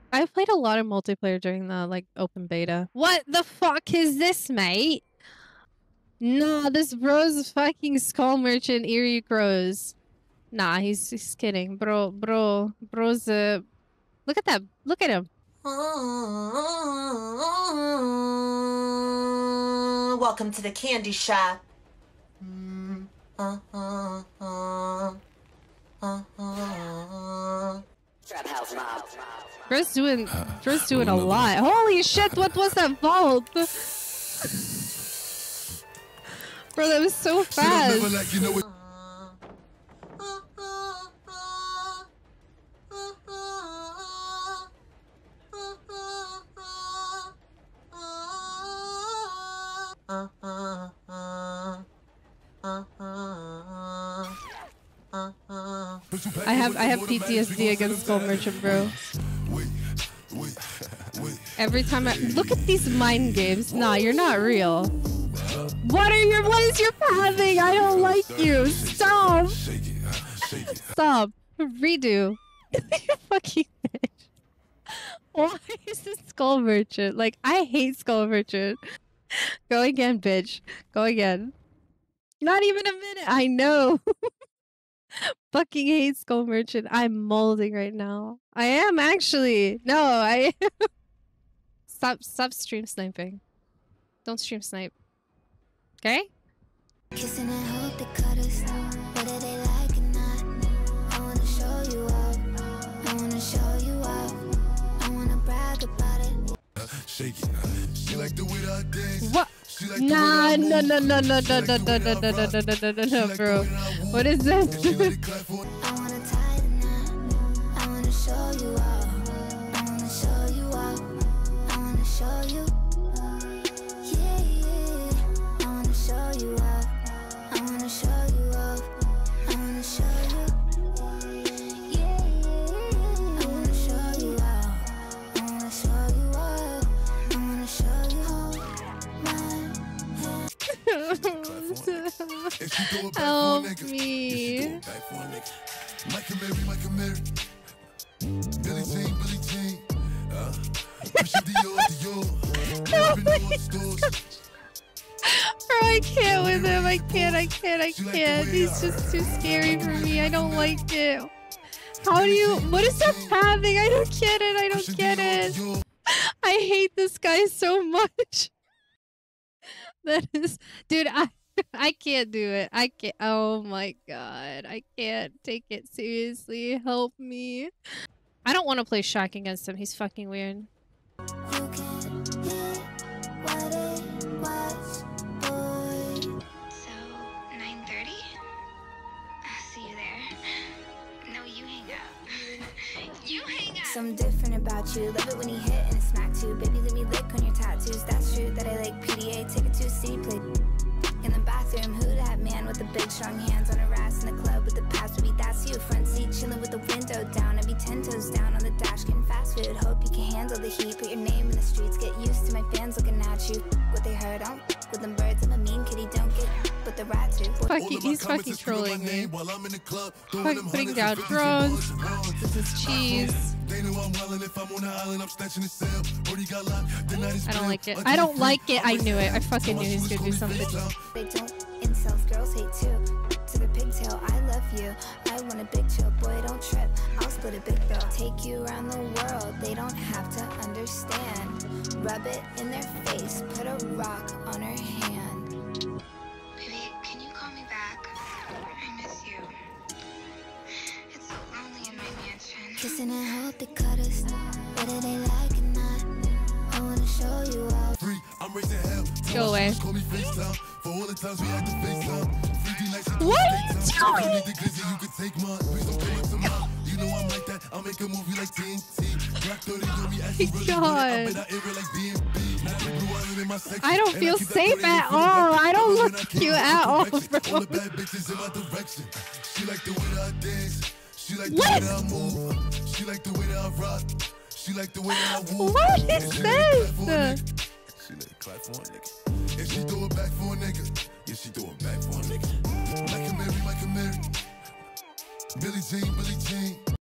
I played a lot of multiplayer during the like open beta. What the fuck is this, mate? Nah, this bro's fucking skull merchant Eerie Crows. Nah, he's kidding. Bro's look at that. Look at him. Welcome to the candy shop. Bro's doing a lot. Holy shit, what was that vault? Bro, that was so fast. I have PTSD against Skull Merchant, bro. Every time I look at these mind games, nah, you're not real. What is your pathing? I don't like you. Stop. Stop. Redo. You fucking bitch. Why is this Skull Merchant? Like, I hate Skull Merchant. Go again, bitch. Go again. Not even a minute. I know. Fucking hate Skull Merchant. I'm molding right now. I am actually. No, I stop stream sniping. Don't stream snipe. Okay? Kissing and hope they cut us. Whether they like it or not. I wanna show you up. I wanna show you up. I wanna brag about it. Shake it. She like the way that I dance. What? Nah, no, bro. What is this? I wanna tie the knot. I wanna show you up. I wanna show you up. I wanna show you. Yeah, yeah. I wanna show you up. I wanna show you up. I wanna show you. Yeah, yeah. I wanna show you up. I wanna show you up. I wanna show you Help me. Michael Mary. Billie Jean. Bro, I can't with him. I can't. He's just too scary for me. I don't like it. How do you... What is that pathing? I don't get it. I hate this guy so much. That is... Dude, I can't do it. I can't. Oh my god. I can't take it seriously. Help me. I don't want to play Shaq against him. He's fucking weird. You can hear what it was, boy. So, 9:30? I'll see you there. No, you hang out. You hang out! Something different about you. Love it when you hit and smack too. Baby, let me lick on your tattoos. That's true that I like PDA. Take it to a city play. In the bathroom, who that man with the big strong hands on her ass in the club with the pass? Baby, that's you. Front seat chilling with the window down. I be 10 toes down on the dash getting fast food. Hope you can handle the heat. Put your name in the streets. Get used to my fans looking at you. What they heard, don't with them birds. I'm a mean kitty, don't get but the rat too. He's fucking trolling me. Fucking putting down drones. This is cheese. I don't like it. I don't like it. I knew it. I fucking knew he was gonna do something. They don't incels, girls hate too. To the pigtail, I love you. I want a big chill, boy, don't trip. I'll split a big bill. Take you around the world. They don't have to understand. Rub it in their face. Put a rock on her hand. Baby, can you call me back? I miss you. It's so lonely in my mansion. Kissing and hope they cut us. Whether they like it or not. I wanna show you up. I'm raising hell. Go away. Call me FaceTime. For all the times we had to FaceTime. What are you doing? You can take mine. Please don't come up to mine. You know I'm like that. I'll make a movie like TNT. Black 30 on me. God. I don't feel safe at all. I don't look cute at all, bro. All the bad bitches in my direction. She like the way that I dance. She like the What? way that I move. She like the way that I rock. She like the way that I woo. What is She this? let it clap for a nigga. If she throw it back for a nigga, yeah, she throw it back for a nigga. Michael Mary. Billie Jean.